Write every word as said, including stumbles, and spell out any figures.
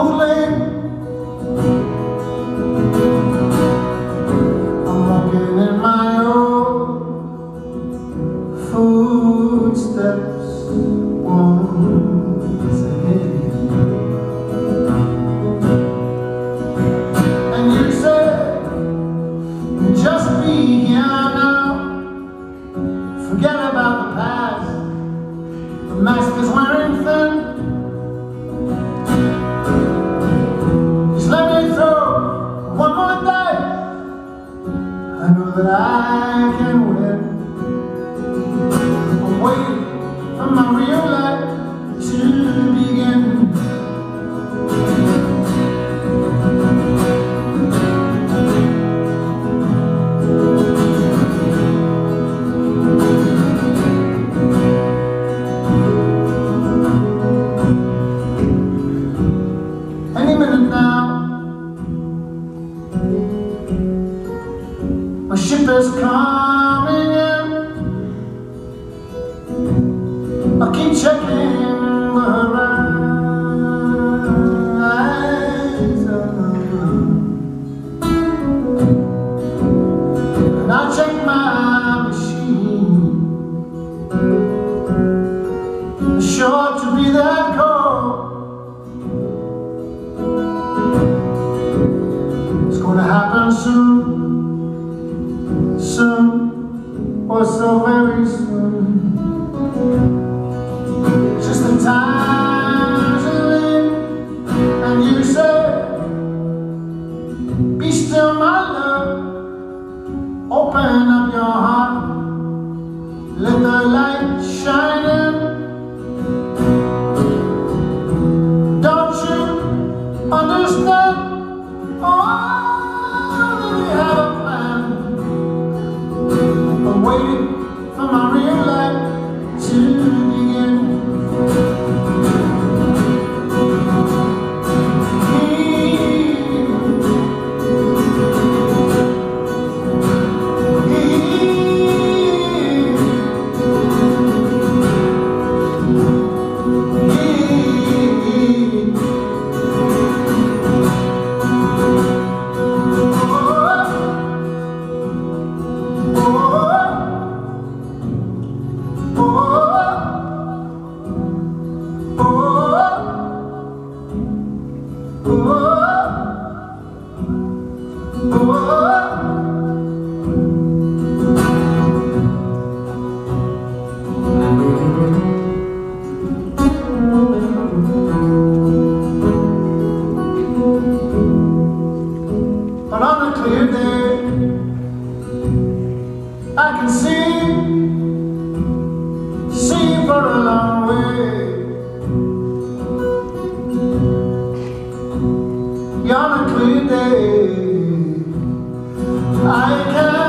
moonlight. I'm walking in my own footsteps once again. And you said, just be here now. Forget about the past. The mask is wearing thin. Just let me throw one more dice. I know that I can win. I'm waiting for my real life to begin. Any minute now, my ship is coming in. I'll keep checking the horizon, and I'll check my machine. Sure to be that cold. It's gonna happen soon, soon, or so very soon. Just the time to live. And you say, be still my love. Open up your heart. Let the light shine in. Don't you understand? Oh, that we have a plan. I'm waiting for my real life to begin. But on a clear day, I can see, see for a long way. On a clear day, I can